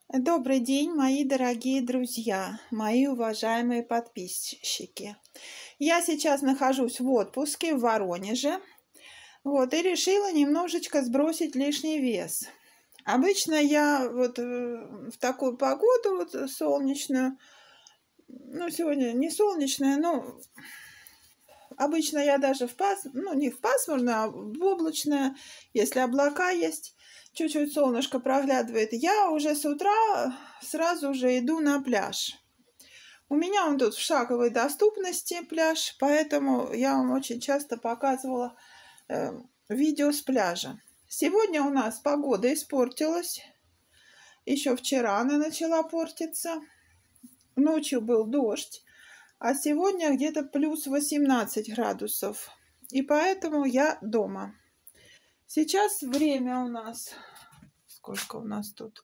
Добрый день, мои дорогие друзья, мои уважаемые подписчики. Я сейчас нахожусь в отпуске в Воронеже, и решила немножечко сбросить лишний вес. Обычно я в такую погоду солнечную, сегодня не солнечная, но обычно я даже не в пасмурную, а в облачное, если облака есть, чуть-чуть солнышко проглядывает, я уже с утра сразу же иду на пляж. У меня он тут в шаговой доступности пляж, поэтому я вам очень часто показывала видео с пляжа. Сегодня у нас погода испортилась. Еще вчера она начала портиться. Ночью был дождь, а сегодня где-то плюс 18 градусов. И поэтому я дома. Сейчас время у нас... Сколько у нас тут?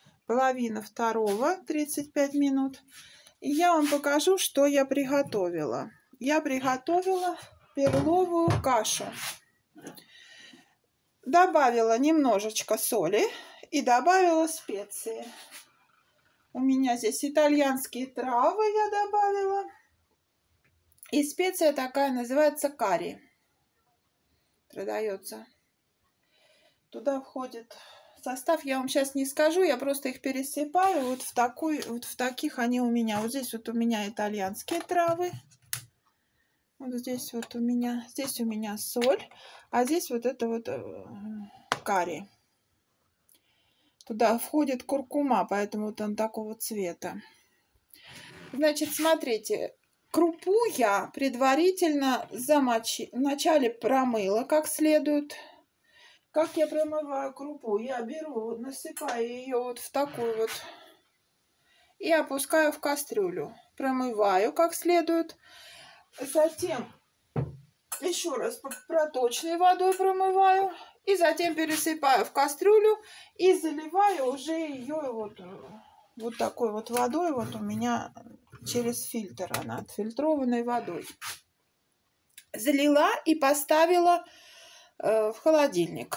1:30, 35 минут. И я вам покажу, что я приготовила. Я приготовила перловую кашу. Добавила немножечко соли и добавила специи. У меня здесь итальянские травы я добавила. И специя такая называется карри. Продается. Туда входит состав, я вам сейчас не скажу, я просто их пересыпаю. Вот в таких они у меня. Вот здесь вот у меня итальянские травы. Вот здесь вот у меня соль, а здесь вот это вот карри. Туда входит куркума, поэтому вот он такого цвета. Значит, смотрите, крупу я предварительно вначале промыла как следует. Как я промываю крупу? Я беру, насыпаю ее вот в такую вот и опускаю в кастрюлю. Промываю как следует. Затем еще раз проточной водой промываю. И затем пересыпаю в кастрюлю и заливаю уже ее вот такой вот водой. Вот у меня через фильтр она, отфильтрованной водой. Залила и поставила в холодильник.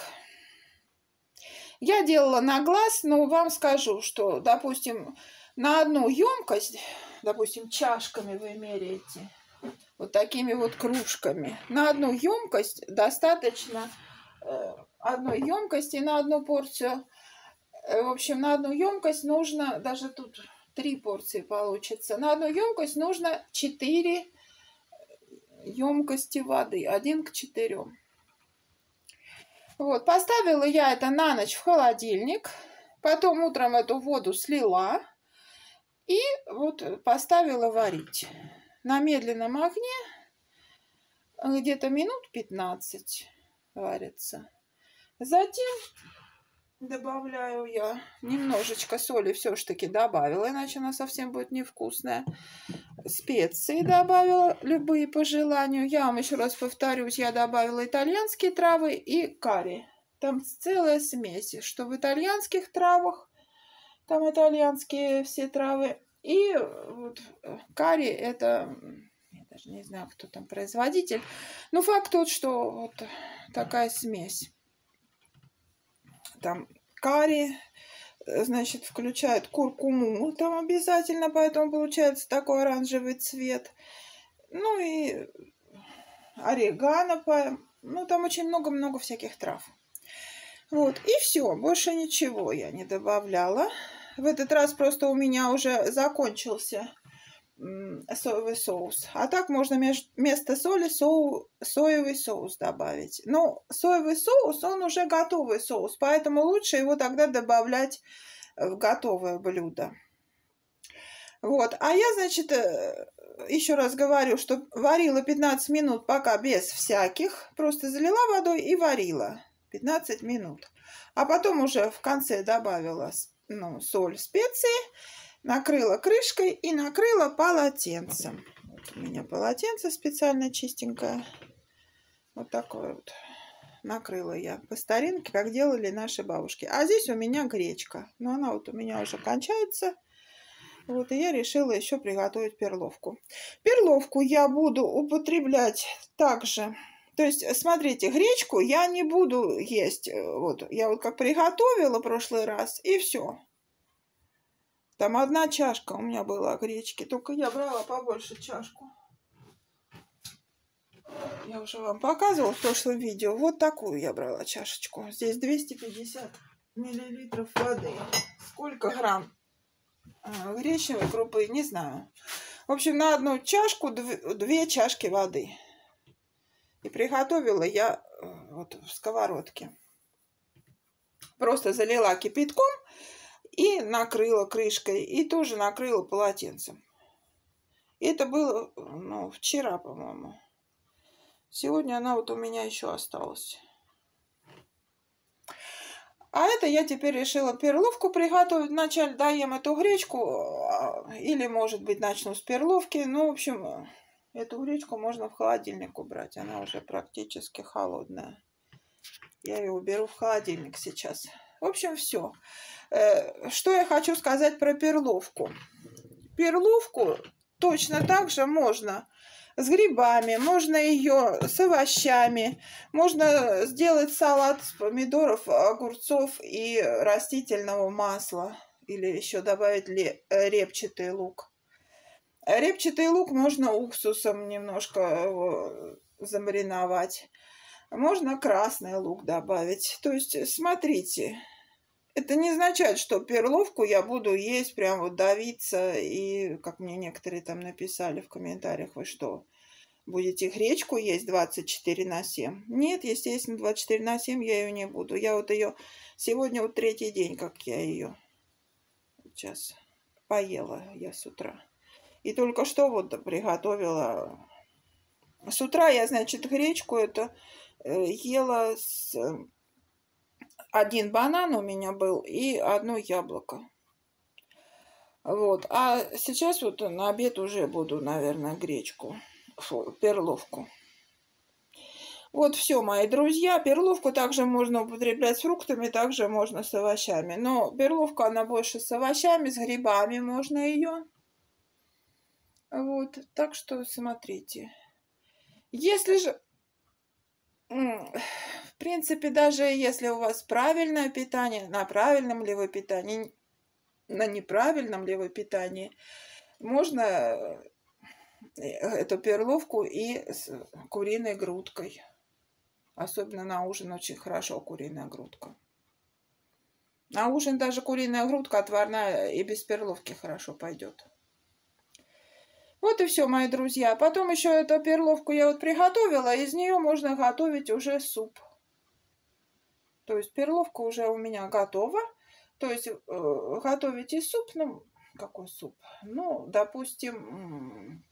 Я делала на глаз, но вам скажу, что, допустим, на одну емкость, допустим, чашками вы меряете, вот такими вот кружками, на одну емкость достаточно одной емкости на одну порцию. В общем, на одну емкость нужно, даже тут 3 порции получится, на одну емкость нужно 4 емкости воды, 1 к 4. Вот, поставила я это на ночь в холодильник, потом утром эту воду слила и вот поставила варить на медленном огне, где-то минут 15 варится. Затем добавляю я немножечко соли, все-таки добавила, иначе она совсем будет невкусная. Специи добавила, любые по желанию. Я вам еще раз повторюсь, я добавила итальянские травы и карри. Там целая смесь, что в итальянских травах, там итальянские все травы. И вот карри это, я даже не знаю, кто там производитель. Но факт тот, что вот такая смесь. Там карри, значит, включает куркуму там обязательно, поэтому получается такой оранжевый цвет. Ну и орегано, там очень много-много всяких трав. Вот, и все, больше ничего я не добавляла. В этот раз просто у меня уже закончился соевый соус. А так можно вместо соли соевый соус добавить. Но соевый соус, он уже готовый соус, поэтому лучше его тогда добавлять в готовое блюдо. Вот, а я, значит, еще раз говорю, что варила 15 минут пока без всяких, просто залила водой и варила 15 минут. А потом уже в конце добавила соль, специи, накрыла крышкой и накрыла полотенцем. Вот у меня полотенце специально чистенькое. Вот такое вот. Накрыла я по старинке, как делали наши бабушки. А здесь у меня гречка. Но она вот у меня уже кончается. Вот, и я решила еще приготовить перловку. Перловку я буду употреблять также. То есть, смотрите, гречку я не буду есть. Вот, я вот как приготовила в прошлый раз, и все. Там одна чашка у меня была гречки, только я брала побольше чашку. Я уже вам показывала в прошлом видео. Вот такую я брала чашечку. Здесь 250 миллилитров воды. Сколько грамм гречневой крупы, не знаю. В общем, на одну чашку 2 чашки воды. И приготовила я вот в сковородке. Просто залила кипятком и накрыла крышкой. И тоже накрыла полотенцем. Это было, ну, вчера, по-моему. Сегодня она вот у меня еще осталась. А это я теперь решила перловку приготовить. Вначале доем эту гречку. Или, может быть, начну с перловки. Ну, в общем, эту гречку можно в холодильник убрать. Она уже практически холодная. Я ее уберу в холодильник сейчас. В общем, все. Что я хочу сказать про перловку. Перловку точно так же можно с грибами, можно ее с овощами, можно сделать салат с помидоров, огурцов и растительного масла. Или еще добавить репчатый лук. Репчатый лук можно уксусом немножко замариновать. Можно красный лук добавить. То есть, смотрите, это не означает, что перловку я буду есть, прям вот давиться. И, как мне некоторые там написали в комментариях, вы что, будете гречку есть 24/7? Нет, естественно, 24/7 я ее не буду. Я вот ее сегодня вот 3-й день, как я ее сейчас поела я с утра. И только что вот приготовила. С утра я, значит, гречку это ела с... 1 банан у меня был и 1 яблоко. Вот. А сейчас вот на обед уже буду, наверное, гречку, перловку. Вот все, мои друзья. Перловку также можно употреблять с фруктами, также можно с овощами. Но перловка, она больше с овощами, с грибами можно ее. Вот. Так что смотрите. Если же... В принципе, даже если у вас правильное питание, на правильном ли вы питании, на неправильном ли вы питании, можно эту перловку и с куриной грудкой. Особенно на ужин очень хорошо куриная грудка. На ужин даже куриная грудка отварная и без перловки хорошо пойдет. Вот и все, мои друзья. Потом еще эту перловку я вот приготовила. Из нее можно готовить уже суп. То есть перловка уже у меня готова. То есть готовите суп. Ну, какой суп? Ну, допустим...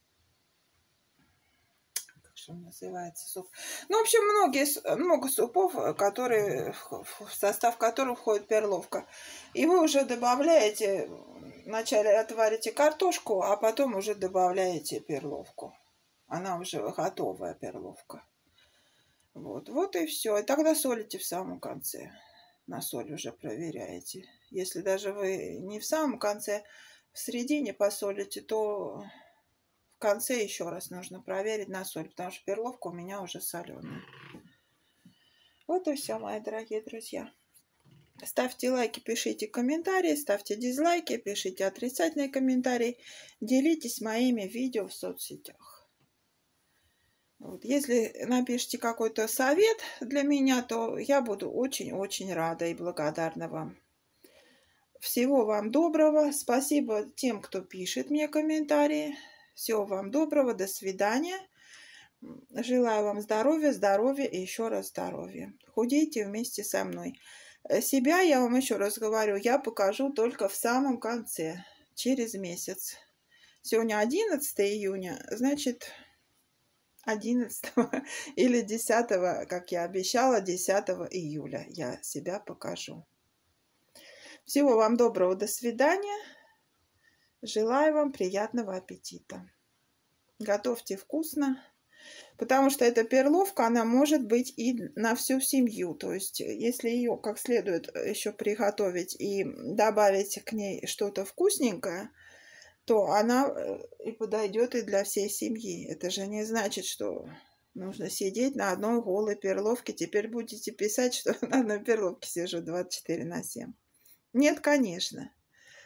Как же он называется суп? Ну, в общем, много супов, которые, в состав которых входит перловка. И вы уже добавляете... Вначале отварите картошку, а потом уже добавляете перловку. Она уже готовая перловка. Вот и все. И тогда солите в самом конце. На соль уже проверяете. Если даже вы не в самом конце, в середине посолите, то в конце еще раз нужно проверить на соль, потому что перловка у меня уже соленая. Вот и все, мои дорогие друзья. Ставьте лайки, пишите комментарии, ставьте дизлайки, пишите отрицательные комментарии. Делитесь моими видео в соцсетях. Вот. Если напишите какой-то совет для меня, то я буду очень-очень рада и благодарна вам. Всего вам доброго. Спасибо тем, кто пишет мне комментарии. Всего вам доброго. До свидания. Желаю вам здоровья, здоровья и еще раз здоровья. Худейте вместе со мной. Себя, я вам еще раз говорю, я покажу только в самом конце, через месяц. Сегодня 11 июня, значит, 11 или 10, как я обещала, 10 июля я себя покажу. Всего вам доброго, до свидания. Желаю вам приятного аппетита. Готовьте вкусно. Потому что эта перловка, она может быть и на всю семью. То есть, если ее как следует еще приготовить и добавить к ней что-то вкусненькое, то она и подойдет и для всей семьи. Это же не значит, что нужно сидеть на одной голой перловке. Теперь будете писать, что на одной перловке сижу 24/7. Нет, конечно.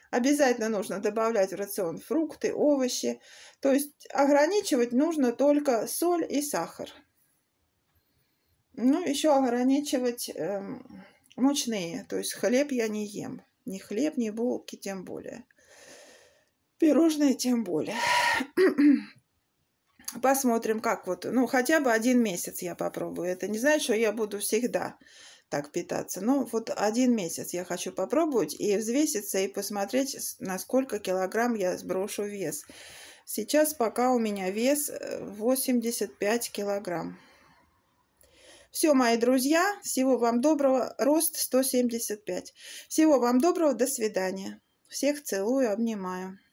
Обязательно нужно добавлять в рацион фрукты, овощи. То есть ограничивать нужно только соль и сахар. Ну, еще ограничивать мучные. То есть хлеб я не ем. Ни хлеб, ни булки, тем более. Пирожные тем более. Посмотрим, как вот. Ну, хотя бы 1 месяц я попробую. Это не значит, что я буду всегда так питаться. Но вот 1 месяц я хочу попробовать и взвеситься, и посмотреть, на сколько килограмм я сброшу вес. Сейчас пока у меня вес 85 килограмм. Все, мои друзья, всего вам доброго. Рост 175. Всего вам доброго, до свидания. Всех целую, обнимаю.